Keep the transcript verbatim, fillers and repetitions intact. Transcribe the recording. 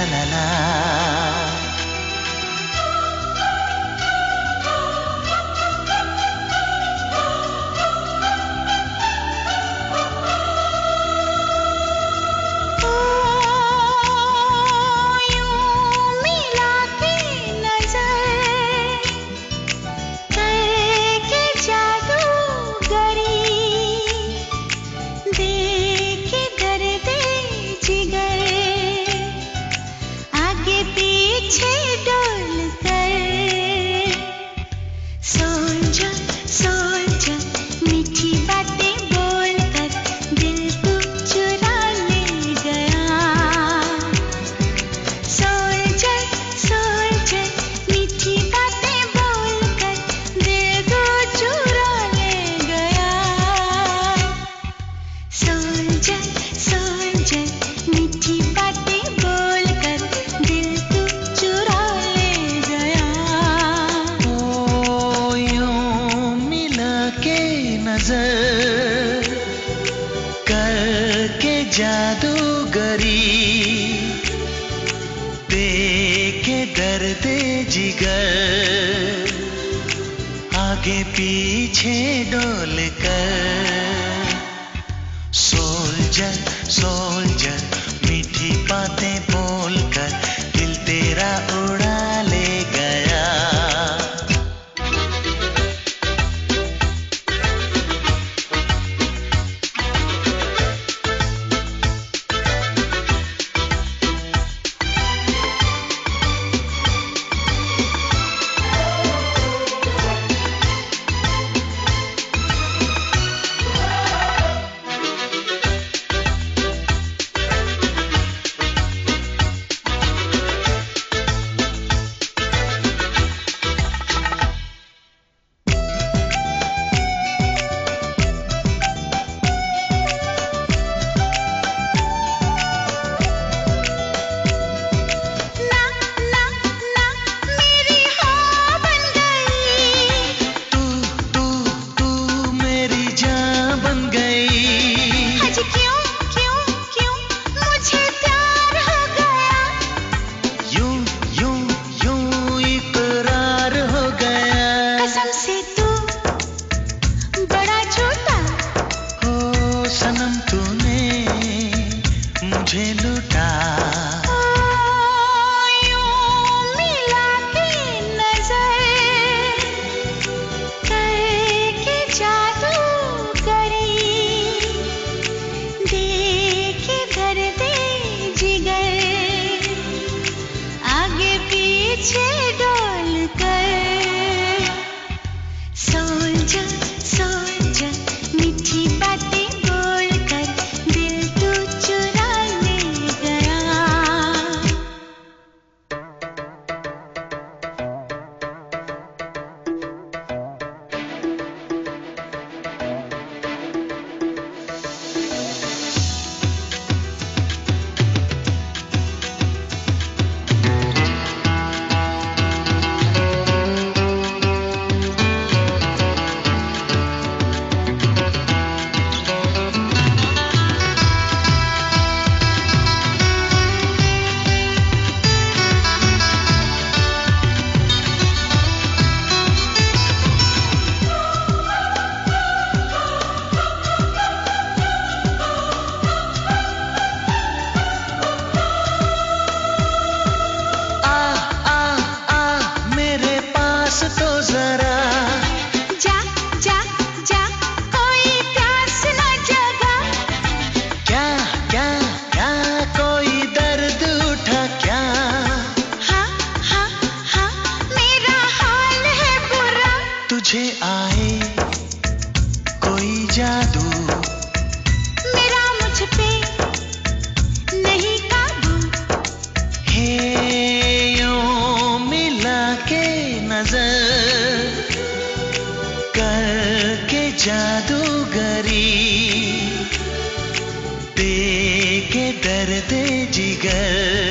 ला ला। करके जादूगरी देके दर्द जिगर आगे पीछे डोल कर। सोल्जर सोल्जर मीठी बातें बोलकर दिल तेरा उड़ा ले गया। सनम तूने मुझे लूटा। यूं मिला के नजर करके जादूगरी देके दर्द जिगर आगे पीछे डोल कर। सोल्जर सोल्जर मीठी बातें तो जरा जा जा जा कोई प्यास न जगा। क्या क्या क्या कोई दर्द उठा क्या। हाँ हाँ हाँ मेरा हाल है बुरा। तुझे आए कोई जादू मेरा मुझ पे नहीं काबू। हे यूं मिला के नजर करके जादूगरी देके दर्द जिगर